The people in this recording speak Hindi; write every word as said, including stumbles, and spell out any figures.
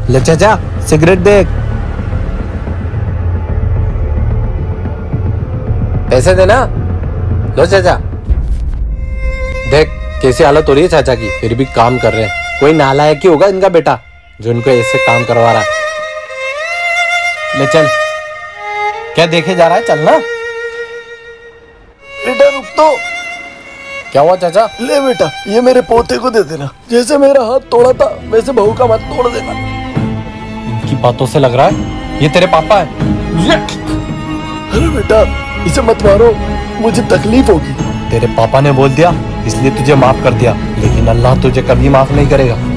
ले चाचा सिगरेट देख। पैसे देना। लो चाचा देख कैसी हालत हो रही है चाचा की, फिर भी काम कर रहे हैं। कोई नालायक ही होगा इनका बेटा जो इनको ऐसे काम करवा रहा है। ले चल। क्या देखे जा रहा है, चलना। बेटा रुक तो। क्या हुआ चाचा? ले बेटा ये मेरे पोते को दे देना, जैसे मेरा हाथ तोड़ा था वैसे बहू का मत तोड़ देना। इनकी बातों से लग रहा है ये तेरे पापा है। अरे बेटा इसे मत मारो, मुझे तकलीफ होगी। तेरे पापा ने बोल दिया इसलिए तुझे माफ कर दिया, लेकिन अल्लाह तुझे कभी माफ नहीं करेगा।